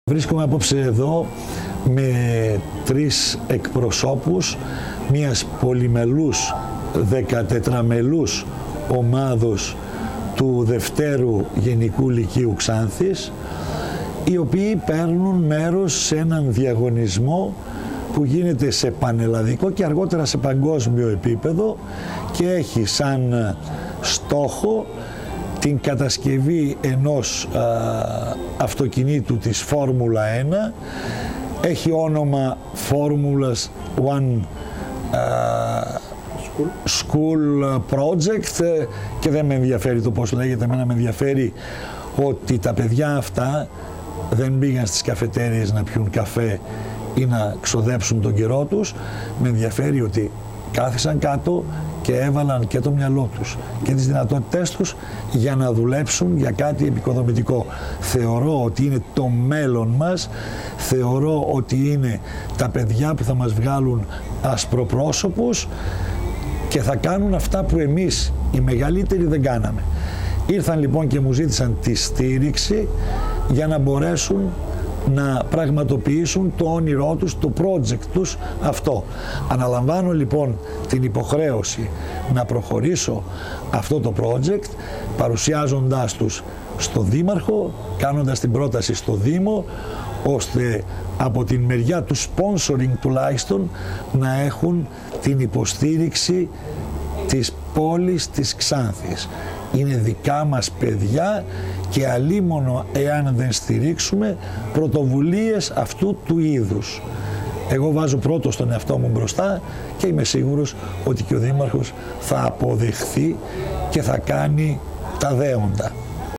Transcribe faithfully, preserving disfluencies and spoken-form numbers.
Βρίσκομαι απόψε εδώ με τρεις εκπροσώπους μιας πολυμελούς, δεκατετραμελούς ομάδος του Δευτέρου Γενικού Λυκείου Ξάνθης, οι οποίοι παίρνουν μέρος σε έναν διαγωνισμό που γίνεται σε πανελλαδικό και αργότερα σε παγκόσμιο επίπεδο και έχει σαν στόχο την κατασκευή ενός α, αυτοκινήτου της Φόρμουλα ένα. Έχει όνομα Formulas One School. School Project και δεν με ενδιαφέρει το πώς λέγεται, εμένα με ενδιαφέρει ότι τα παιδιά αυτά δεν πήγαν στις καφετέριες να πιούν καφέ ή να ξοδέψουν τον καιρό τους. Με ενδιαφέρει ότι κάθισαν κάτω και έβαλαν και το μυαλό τους και τις δυνατότητές τους για να δουλέψουν για κάτι επικοδομητικό. Θεωρώ ότι είναι το μέλλον μας, θεωρώ ότι είναι τα παιδιά που θα μας βγάλουν ασπροπρόσωπους και θα κάνουν αυτά που εμείς οι μεγαλύτεροι δεν κάναμε. Ήρθαν λοιπόν και μου ζήτησαν τη στήριξη για να μπορέσουν να πραγματοποιήσουν το όνειρό τους, το project τους αυτό. Αναλαμβάνω λοιπόν την υποχρέωση να προχωρήσω αυτό το project, παρουσιάζοντάς τους στο Δήμαρχο, κάνοντας την πρόταση στο Δήμο, ώστε από την μεριά του sponsoring τουλάχιστον να έχουν την υποστήριξη της πόλης της Ξάνθης. Είναι δικά μας παιδιά και αλίμονο εάν δεν στηρίξουμε πρωτοβουλίες αυτού του είδους. Εγώ βάζω πρώτο στον εαυτό μου μπροστά και είμαι σίγουρος ότι και ο Δήμαρχος θα αποδεχθεί και θα κάνει τα δέοντα.